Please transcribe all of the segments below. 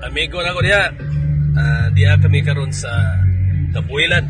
amigo na ko diya. Diya kami karon sa Tabuilan.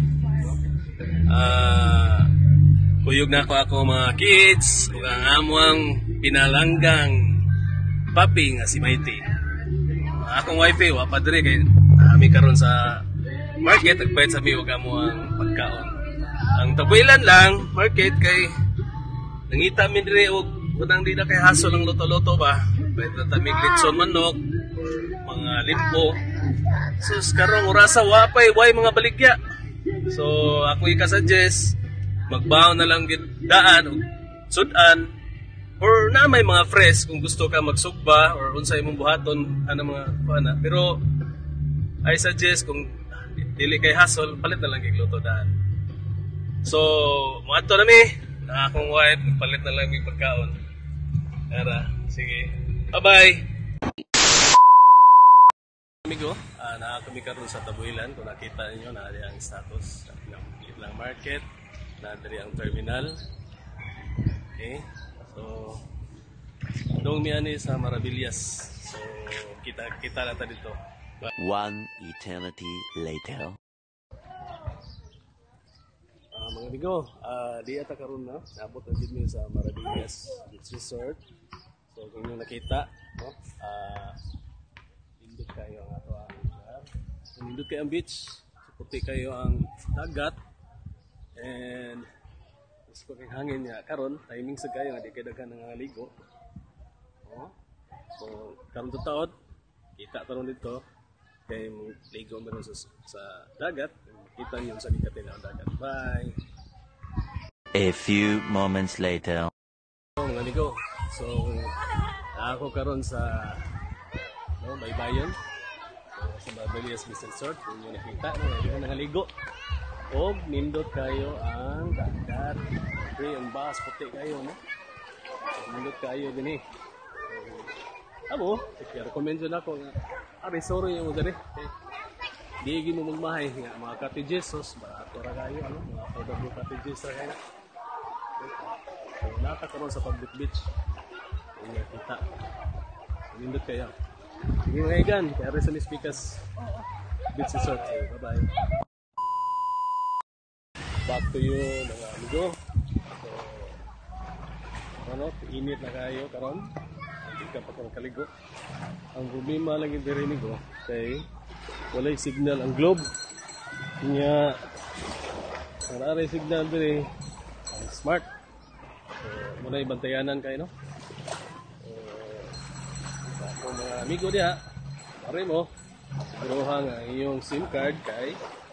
Kuyog na ako mga kids ug ang among pinalanggang papi nga si Mighty. Akong wife wa pa diri kay ami karon sa market nagbayad sa mi ug amo ang pagkaon. Ang Tabuilan lang market kay nangita mi diri og unang di na kay hasol ang luto-luto ba. Bayad na tamig litson manok, mga limpo. So karong orasa way mga baligya. So ako i-suggest magbaon na lang gid daan og sudan or na may mga fresh kung gusto ka magsugba or unsay imong buhaton ana mga kuana. Pero I suggest kung dili kay hassle palit na lang gid luto daan. So moadto na mi na akong wife palit na lang mi pagkaon. Ara, sige. Bye-bye. Amigo, naa kami karon sa Tabuilan. Kung nakita niyo na ang status ng market, na dari ang terminal. Okay. So doon mi ani sa Maravillas. So kita na ta dito. One eternity later. Mga amigo, di ata karon na naabot na din sa Maravillas Beach Resort. So kung nyo nakita, no? Nindot kayo ang ato ang lugar. Nindot kayo ang beach, puti kayo ang dagat, and mas ko kayong hangin niya. Karon, timing sa kayo, hindi kayo daghan ng ligo. Oh. So, karon taon, kita taron dito, kaya ligo meron sa dagat, kita niyo sa likatin ng dagat. Bye! A few moments later. Mga amigo, so ako karon sa Baybayon, sa Maravillas Beach Resort. Kung nyo nakita, hindi ko nangaligo o nindot kayo ang dagat. Okay, ang bahas puti kayo, no? Nindot kayo din eh. Amo, recommend yun ako nga resort yung dali. Di mo magmahay nga mga cottages, barato ra kayo, ano? Mga affordable cottages ra kayo. So, nakakaroon sa public beach. Hindi kita. Nindot kayo. Sige mga igan, kaya rin sa Mispikas Beach Resort. Bye-bye. Back to you mga amigo. So, init na kayo karon. Hindi ka pa kung kaligo. Ang problema lang yung dirinig ko, kay walay signal ang globe. Kanya, ang aray signal diri, ang smart. So, muna ibantayanan kayo, no? Kung mga amigo diha, pare mo, siguruhan ang iyong SIM card kay